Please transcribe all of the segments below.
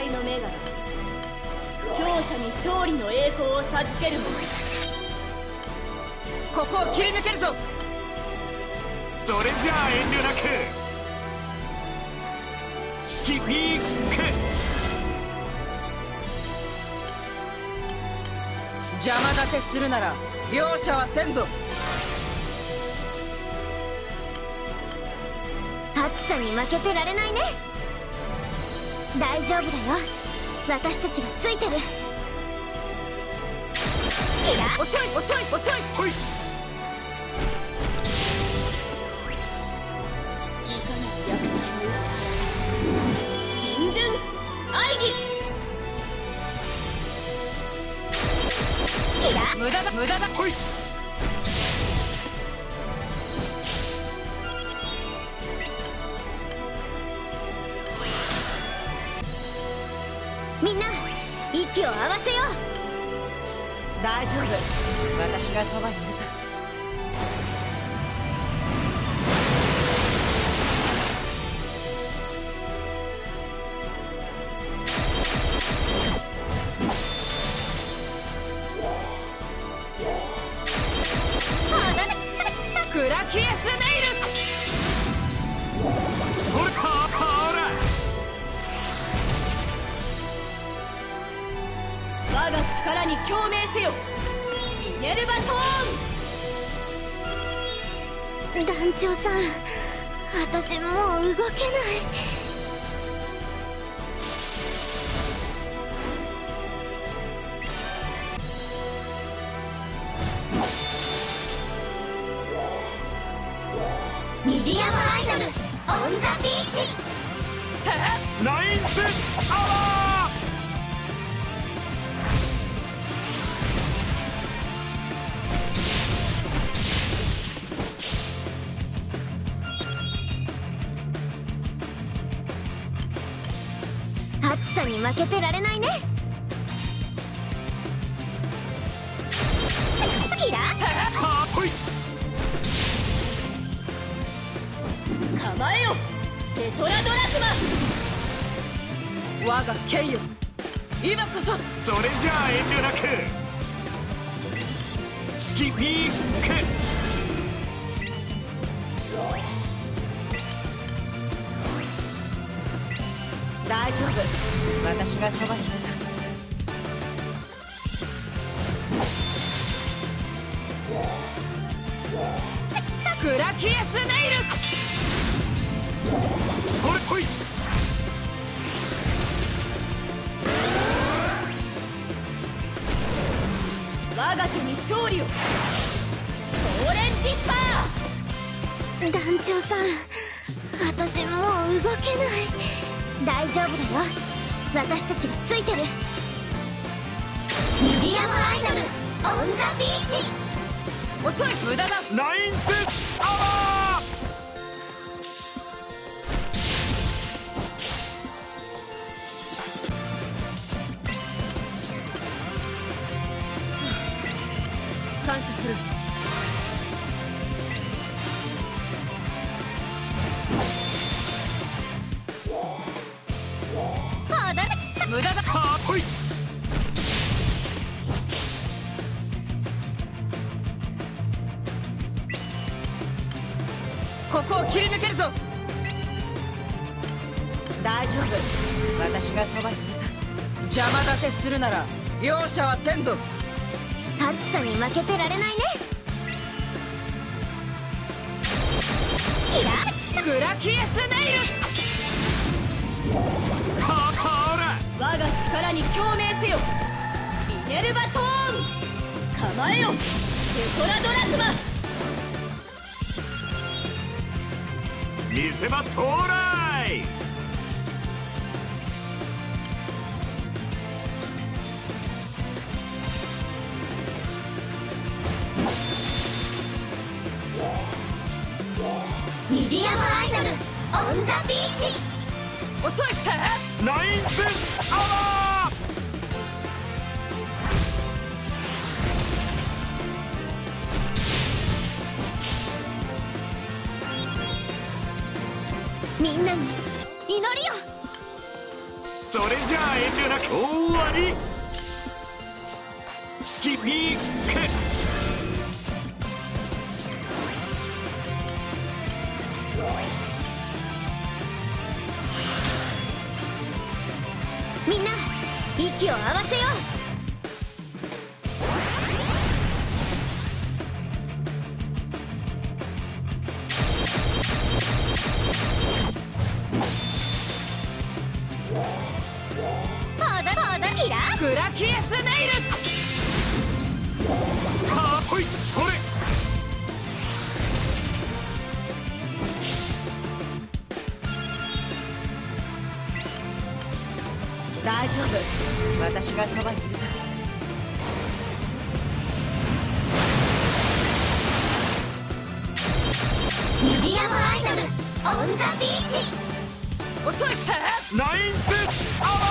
界の女神、強者に勝利の栄光を授けるもの。 ここを切り抜けるぞ。 それじゃあ遠慮なくスキピーク。 邪魔立てするなら容赦はせんぞ。 暑さに負けてられないね。大丈夫だよ、私たちがついてる。キラ遅い遅い遅い。 ほい。 いかなる役者のうち新順アイギス。 キラ無駄だ無駄だ。 ほい。 みんな息を合わせよう。 大丈夫、私がそばにいるさ。クラキエスネイル。 それかほら。 我が力に共鳴せよ、ミネルバトーン。 団長さん、私もう動けない。ミディアムアイドルオンザビーチ。 ナインスアワ暑さに負けてられないね。キラーかっこいい。 構えよテトラドラグマ。 我が剣よ、今こそ。 それじゃあ遠慮なくスキピーク。 大丈夫、私がそばにいるさ。クラキエスネイル。 それほい。 我が手に勝利を。ソーレンディッパー。 団長さん、私もう動けない。大丈夫だよ、私たちがついてる。ミディアムアイドルオンザビーチ。 遅い、無駄だ。 ナインスアワ感謝する。無駄だ。 ーかっこいい。 ここを切り抜けるぞ。大丈夫、私がそばにいるさ。邪魔立てするなら容赦はせんぞ。 暑さに負けてられないね。キラクラキエスネイル。 ほら。 我が力に共鳴せよ、ミネルバトーン。構えよテトラドラグマ。 見せ場到来。 ミディアムアイドルオンザビーチ。 遅いって。 ナインスアワみんなに祈りを。 それじゃあ遠慮なく終わり。スキピーク。 みんな息を合わせよう。キラグラキエスネイル。 かっこいい。それ大丈夫、私がそばにいるさ。 ミディアムアイドルオンザビーチ。 遅いって。 ナインスアワ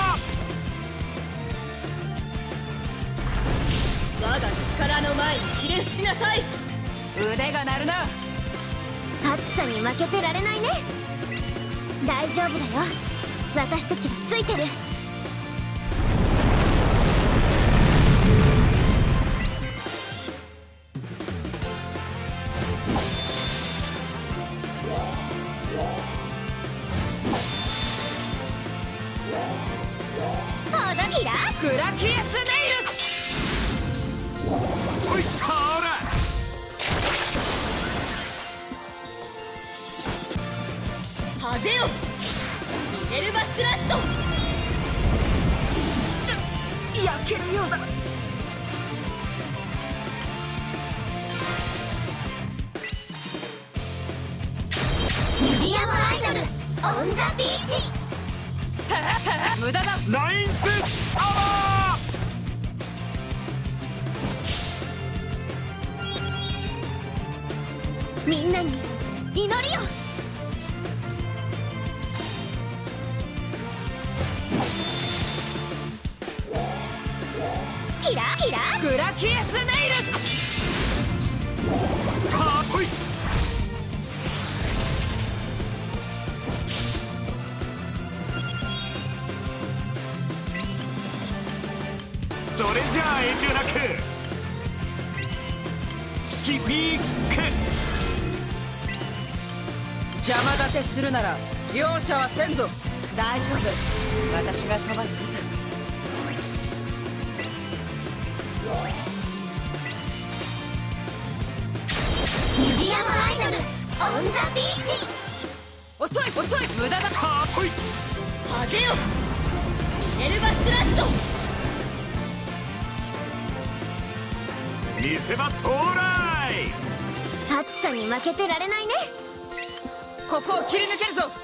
我が力の前にひれ伏しなさい。 腕が鳴るな。 暑さに負けてられないね。大丈夫だよ、私たちがついてる。キラグラキエスネイル。 ほい、ほらハゼよミネルバスラスト。 焼けるようだ。 ミディアムアイドルオンザビーチ。 無駄だ。 ナインスアワみんなに祈りを。キラキラグラキエスネイル。 ーかっこいい。それじゃあ遠慮なくスキピーク。 邪魔立てするなら容赦はせんぞ。大丈夫、私がそばにいるさ。 ミディアムアイドルオンザビーチ。 遅い遅い、無駄だ。 かっこいい。 ハゼよミネルバスラスト。 見せ場到来。 暑さに負けてられないね。 ここを切り抜けるぞ。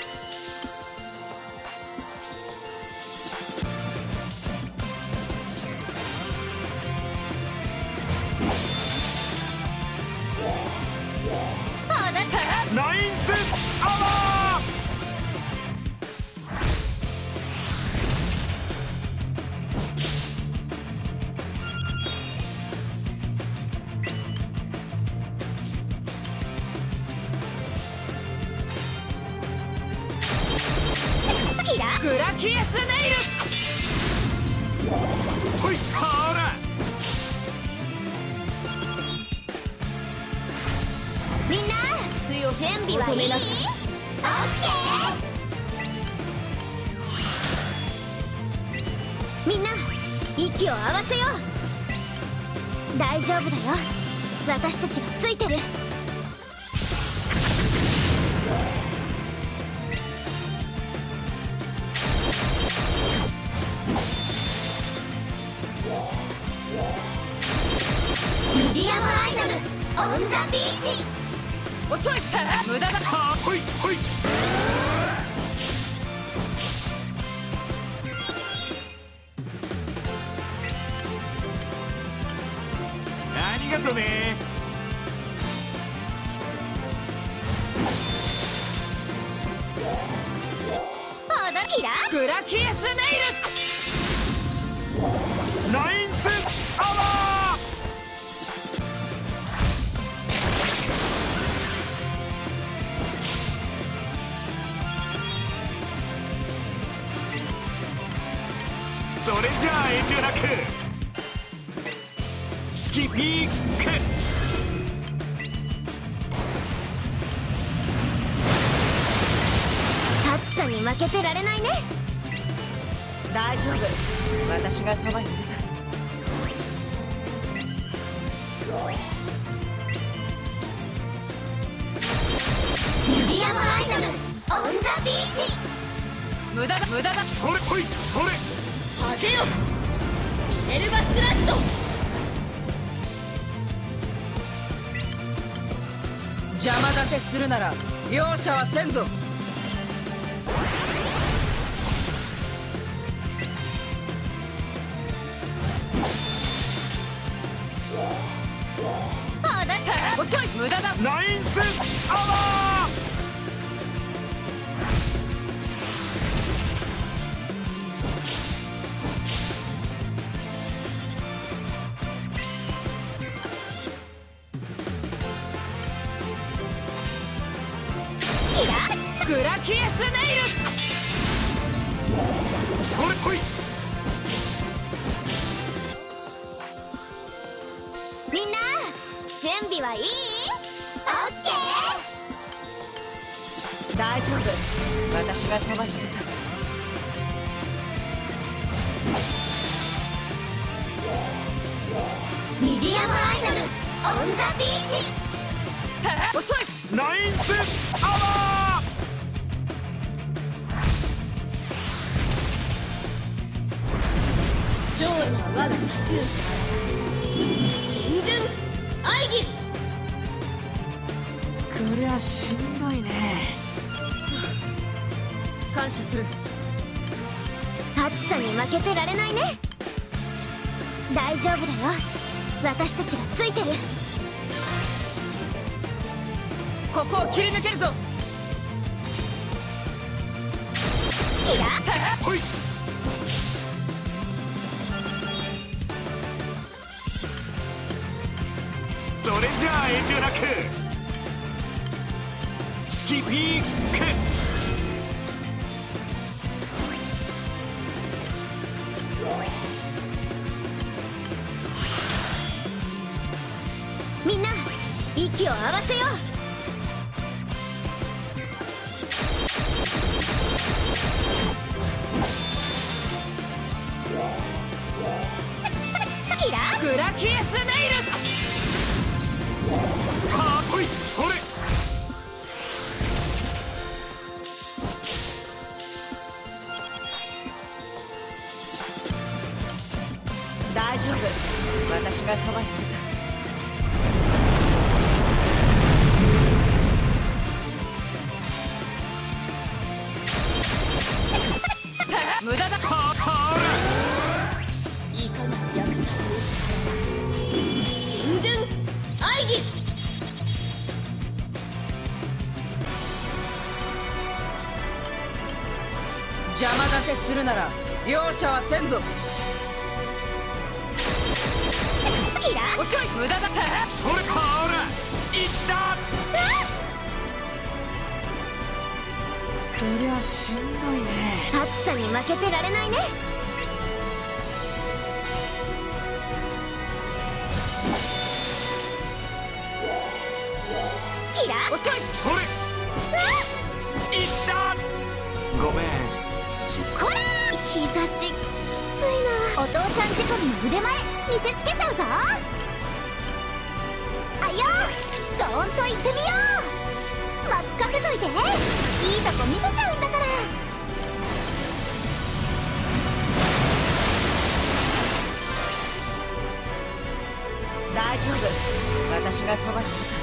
ナインスアワキラグラキエスネイル。 ほい、ほらみんな強さ準備はいい？オッケー。みんな息を合わせよう。大丈夫だよ、私たちがついてる。ミディアムアイドルオンザビーチ。 遅いって無駄だ。 かっこいい。ほいありがとね。 キラグラキエスネイル。 ナインスアワ慮なくスキピーク。 暑さに負けてられないね。 大丈夫、私がそばにいるさ。 ユリアムアイドルオンザビーチ。 無駄だ無駄だ。 それほいそれ。 当てよミネルヴァスラスト。 邪魔立てするなら容赦はせんぞ。 あだった遅い、無駄だ。 ナインスアワー。 キラグラキエスネイそれほい。 みんな準備はいい？オッケー。 大丈夫、私がそばにいるさ。 ミディアムアイドルオンザビーチ。 遅い。 ナインスアワー。 小な我が支柱者神準アイギス。 こりゃしんどいね。 感謝する。 暑さに負けてられないね。大丈夫だよ、私たちがついてる。 ここを切り抜けるぞ。 キラほい。それじゃあ遠慮なくスキピーク。 みんな息を合わせよう。キラグラキエスネイかっこいい。それ。 大丈夫、私がそばにいるさ。無駄だ。 いかなる約束を神準アイギス。 邪魔立てするなら容赦はせんぞ。 キラ遅い、無駄だ。 それ。ほらいった。こりゃしんどいね。 暑さに負けてられないね。キラ遅い。 それいった。ごめん。 こら日差しきついな。お父ちゃん仕込みの腕前見せつけちゃうぞ。あよどーんと行ってみよう。任せといて、いいとこ見せちゃうんだから。 大丈夫、私がそばにいるさ。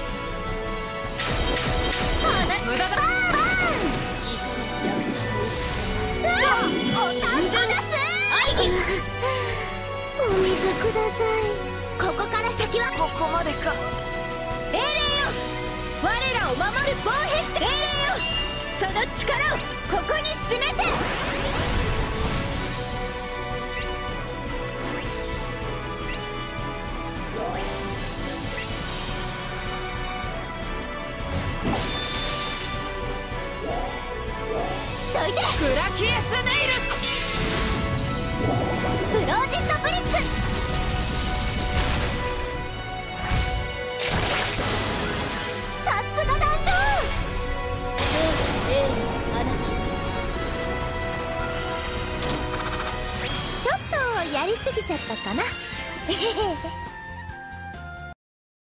無駄だ。 いかなる約束を神準アイギス。 お水ください。ここから先はここまでか。 英霊よ我らを守る防壁。英霊よその力をここに示せ。 どいてグラキエスネイブロージットブレったかな